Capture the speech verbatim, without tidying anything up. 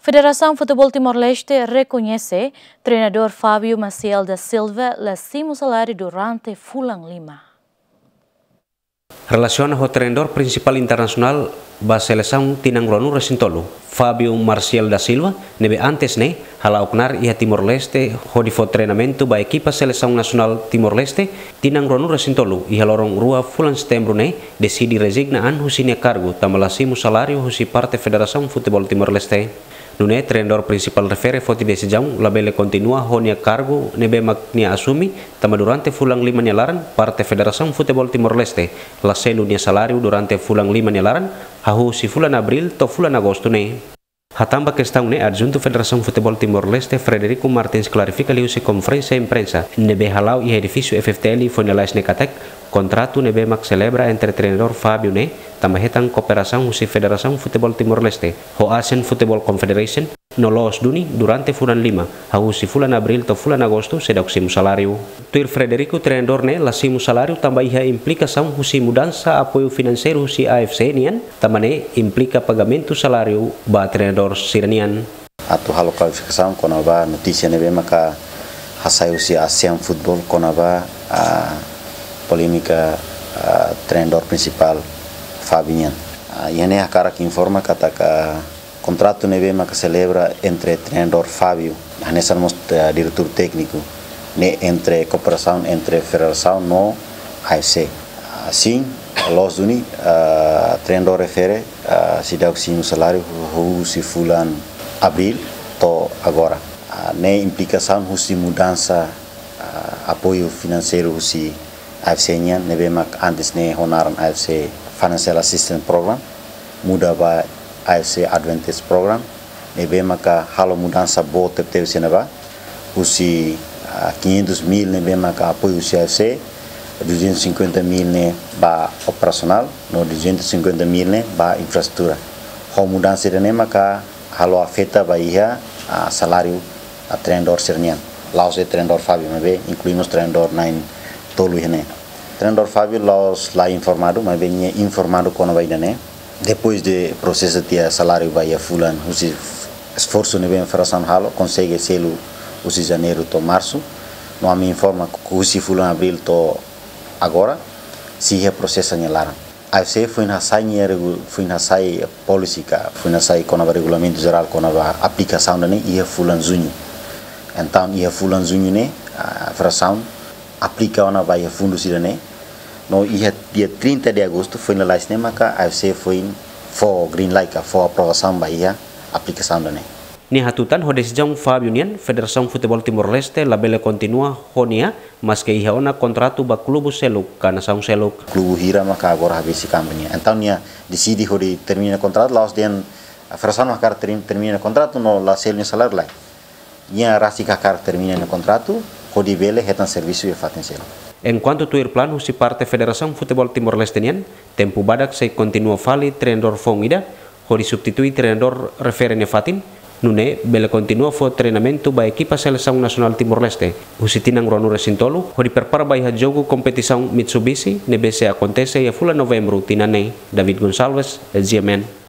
Federação Futebol Timor-Leste reconhece treinador Fábio Maciel da Silva lascimo salário durante Fulan Lima. Relaciona o treinador principal internacional da seleção Tinangronu Resintolu, Fábio Maciel da Silva, nebe antes ne halauknar ia Timor-Leste hodifo treinamento ba equipa seleção nacional Timor-Leste Tinangronu Resintolu e halorong rua Fulan setembro ne decidi resigna an husinya cargo tamalasimu salário husi parte Federação Futebol Timor-Leste. Nune treinador principal refere foti decisão labele continua honia cargo nebe magnia assumi tama durante fulang lima nyalaran parte Federação Futebol Timor-Leste laselu nia salário durante fulang lima nyalaran hahu si fulan Abril to fulan Agosto ne. Hatamba questão ne adjunto Federação Futebol Timor-Leste Frederico Martins clarifica liu si conferência imprensa nebe halau i edifício F F T L fonelais nekatek contrato nebe mak celebra entre treinador Fábio ne tamahetan cooperação husi Federação Futebol Timor-Leste ho Asian Football Confederation no los duni durante fulan lima hau si fulan Abril to fulan Agosto sedaksimu salário. Tuir Frederico treinador ne lasimu salário tambah iha implicação husi mudança apoio financeiro husi A F C nian tamane implica pagamento salário ba treinador siranian. Atu halo qualificação konaba notícia nebe maka hasai husi Asian Football konaba a polêmica uh, treinador principal Fabinho. Uh, Yene a cara que informa que ataca contrato neve que celebra entre treinador Fábio, nessa somos uh, diretor técnico, ne entre cooperação entre federação no A F C. Assim, los uni uh, treinador refere uh, se dá o sim salário o se fulan abril to agora. Uh, ne implicação o se mudança uh, apoio financeiro o se A F C-nya nebe mak antes ne honaran A F C Financial Assistance Program muda ba A F C Advantage Program nebe maka halo mudança bo teve senaba usi quinhentos mil nebe maka apoio usi A F C duzentos e cinquenta mil ne ba operacional no duzentos e cinquenta mil ne ba infraestrutura ho mudança ne maka halo afeta ba ia a salário a treinador sernian laos e treinador Fábio nebe incluímos treinador nine tolu hene. Treinador Fábio los lá informado, mas bem informado quando vai né. Depois de processo de salário vai a fulan, o esforço ne bem federação halo consegue selo o janeiro to março. Não me informa que o fulan abril to agora se é processo nelaran. A F C foi na saia foi na saia policy ka, foi na saia com o regulamento geral com a aplicação né e é fulan junho. Então e é fulan junho né a federação aplica ona vai fundo sirene no ia dia trinta de agosto foi na licença maka A F C foi for green light for aprovação vai a aplicação da ne ni hatutan ho decisão Fábio nian Federação Futebol Timor-Leste labele continua honia mas que ia ona contrato ba klubu seluk kana saung seluk klubu hira maka agora habisi campanha então nia decidi ho de termina contrato laos den a federação maka termina contrato no la selnya salário lá nia rasi kakar termina no contrato Kodi bele hetan serviço e fatensel. Enquanto tuir plano si parte Federação Futebol Timor-Leste nian, tempo badak se continua fali treinador fongida, hori substitui treinador referen fatin, nune bele continua fo treinamento ba equipa seleção nacional Timor-Leste. Husi Tinangronu Resintolu, hori prepara ba iha jogo competição Mitsubishi, nebe se acontece ia fula novembro tinane. David Gonçalves, G M N.